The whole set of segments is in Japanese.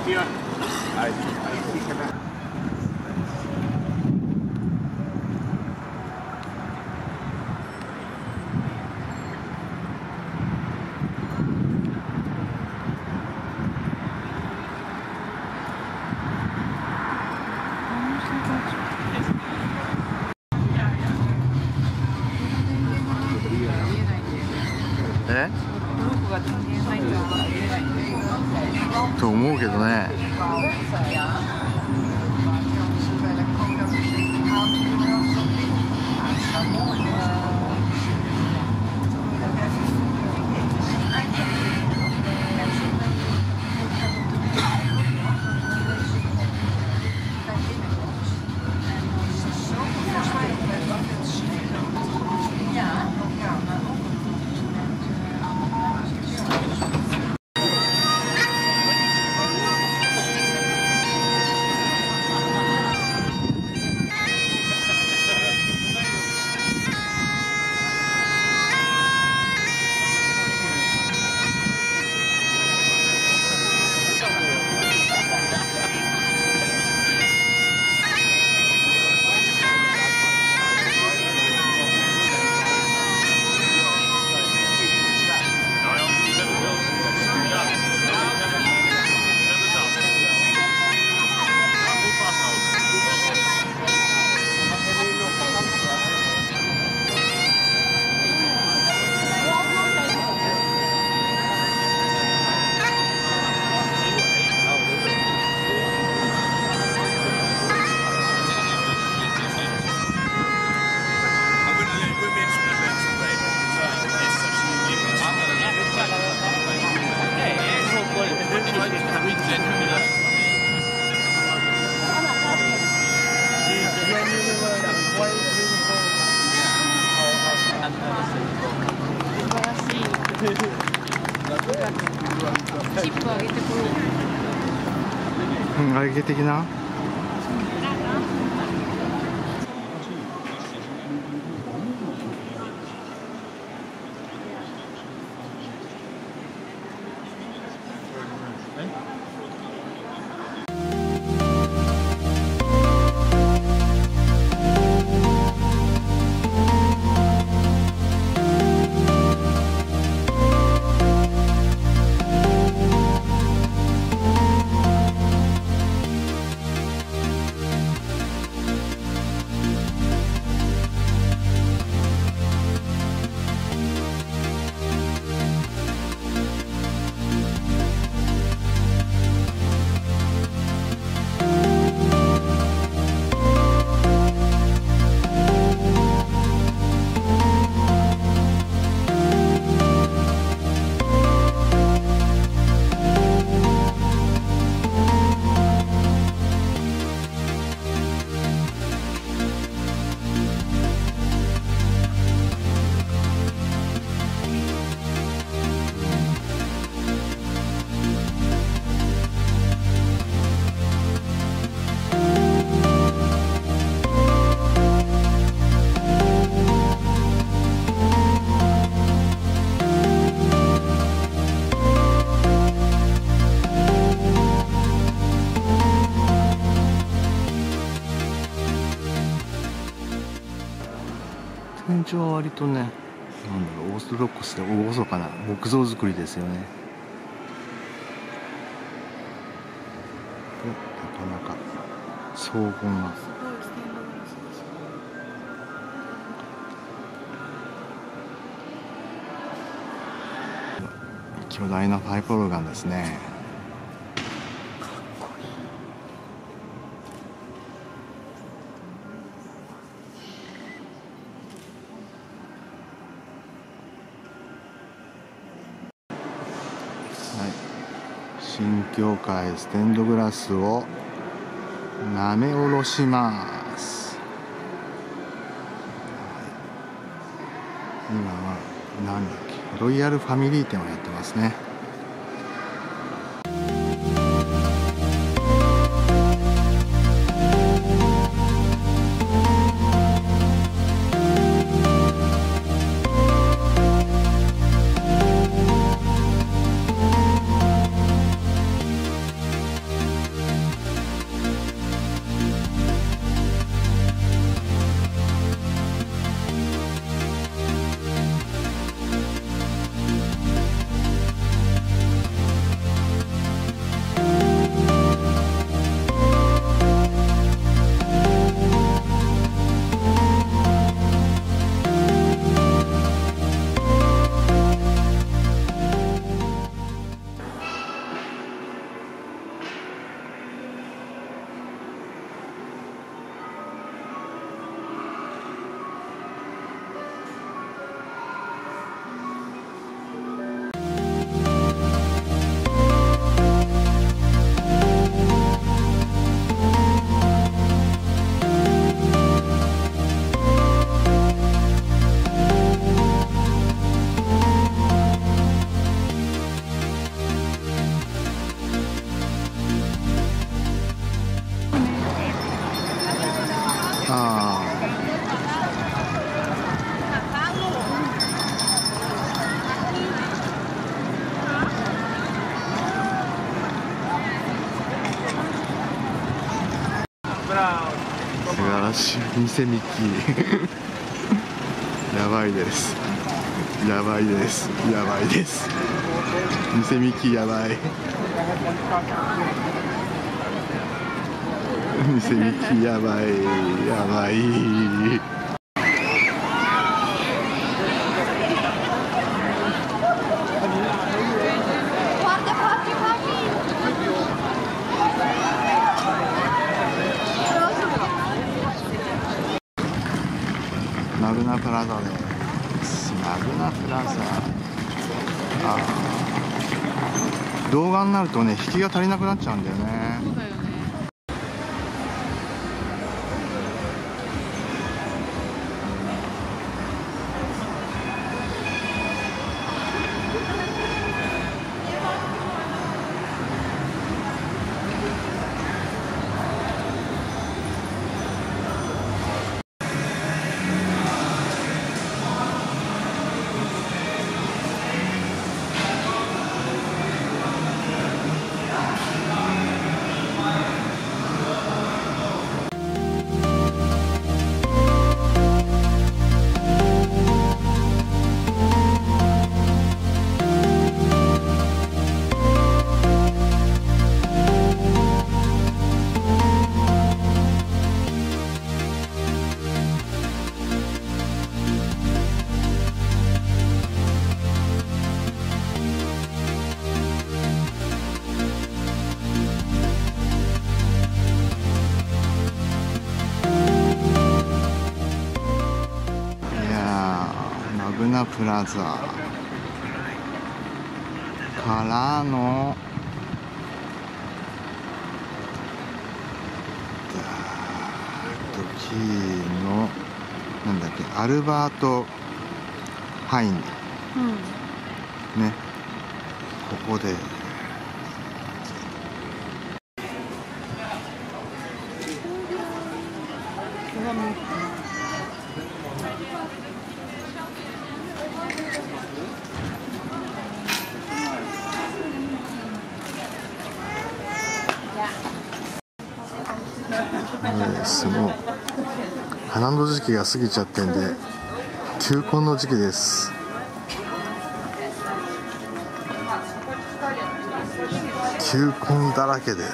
と思うけどね。 チップあげてこよう。 うん、あげ的な。天井は割とね、なんだろう、オーソドックスで厳かな木造造りですよね。でなかなか荘厳な。巨大なパイプオルガンですね。新教会ステンドグラスをなめおろします。今はなんだっけ、ロイヤルファミリー展をやってますね。 し店ミッキーやばいです、やばいです、やばいです、店ミッキーやばい、店ミッキーやばい、やばい。マグナプラザです。マグナプラザ。動画になるとね、引きが足りなくなっちゃうんだよね。 そうだよね。 マグナプラザからのキーのなんだっけ、アルバート・ハインね、ここでもう花の時期が過ぎちゃってんで球根の時期です。球根だらけです。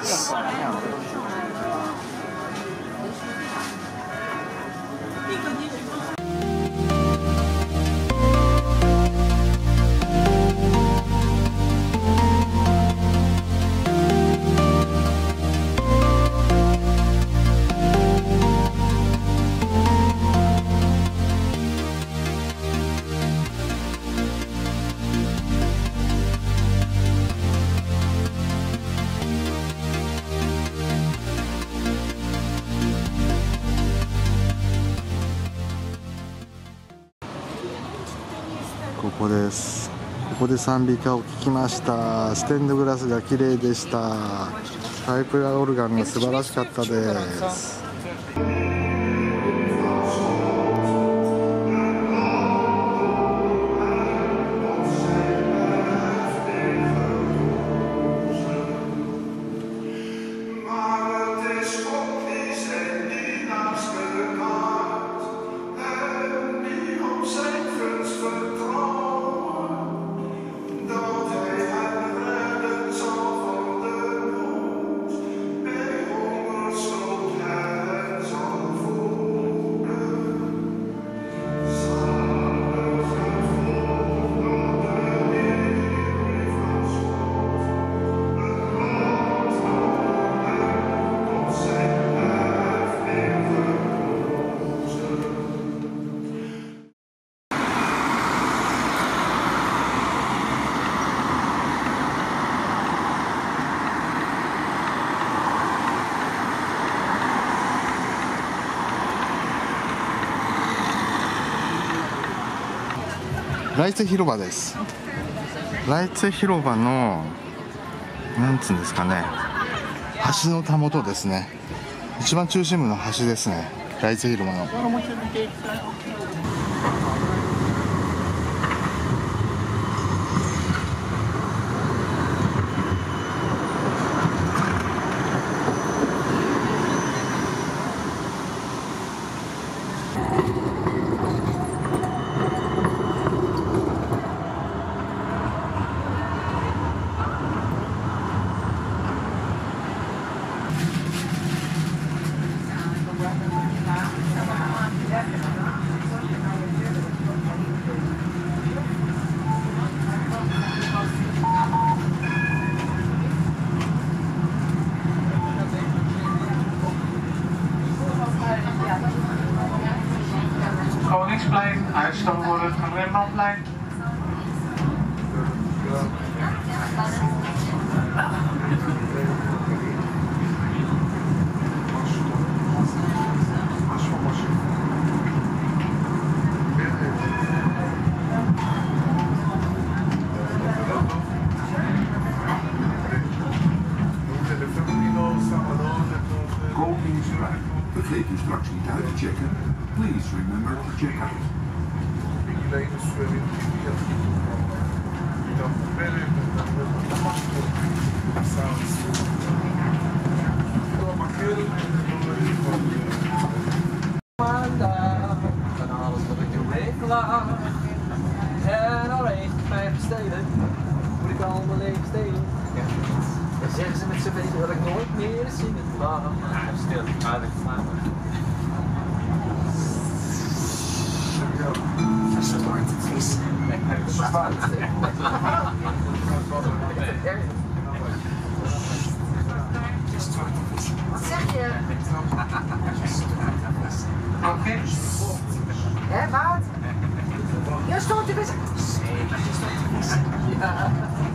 ここです。ここで賛美歌を聴きました。ステンドグラスが綺麗でした。パイプやオルガンが素晴らしかったです。ライツ広場です。ライツ広場のなんつうんですかね、橋のたもとですね。一番中心部の橋ですね、ライツ広場の。 Vergeet u straks niet uit te checken. Please remember to check out. Van alles wat ik doe regelen. En al heeft mij gestelen. Moet ik allemaal leven stelen? Ja. Dan zeggen ze met z'n weten dat ik nooit meer zingen mag. Stil, aardig slapen. Verstoord het vis. Verstoord het vis. Wat zeg je? Oké. Hé, wat? Je stond te vis. Zeker, je stond te vis. Ja.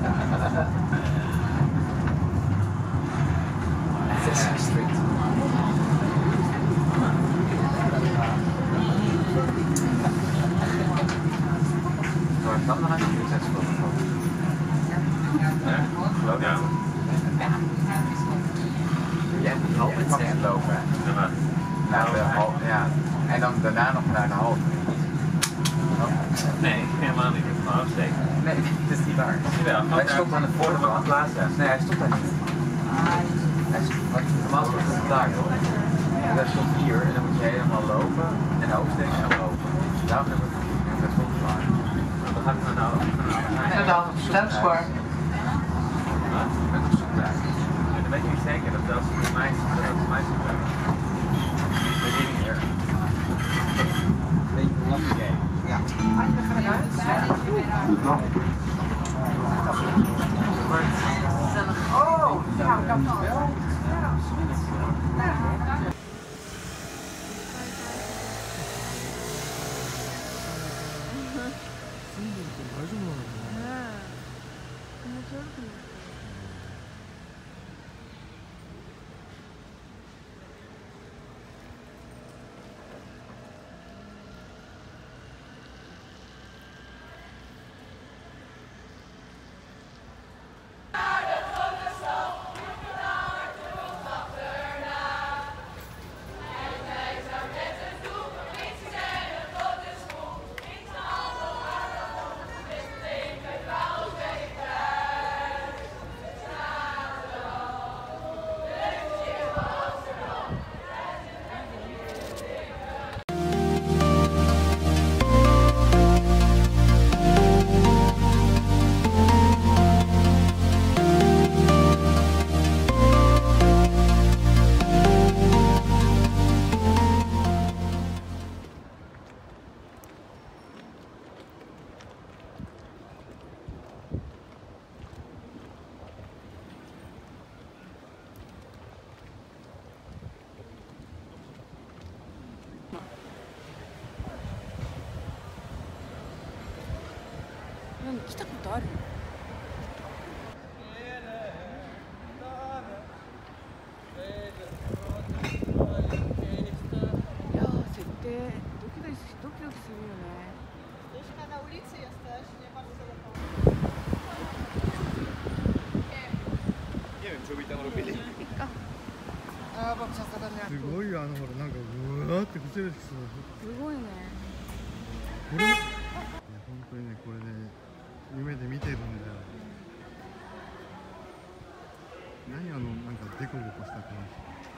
Sesame Street. Maar ik kan nog even een zes komen. Ja, geloof je? Jij moet altijd lopen, hè? Ja. En dan daarna nog naar de halve. Nee, helemaal niet. Ik heb hem afsteken. Nee, dat is niet waar. Jawel, hij stond aan de voorkant. Nee, hij stond daar niet. Normaal stond hij daar, toch? En daar stond hier en dan moet je helemaal lopen en oversteken en lopen. Daarom hebben we het. Dat stond klaar. Wat gaat er nou? En dan stemspoor. Met een zoektuig. Dan weet je niet zeker dat dat voor mij is. Dat weet ik niet meer. Beetje een lastig game. Ja. Oh, ja, kan wel. 来たことある？いやー、設定ドキドキするよね。 すごいほらなんかうわーって崩れてきそう。 すごいね。 これいや本当にねこれね夢で見てるんだよ。何なんかデコボコした感じ。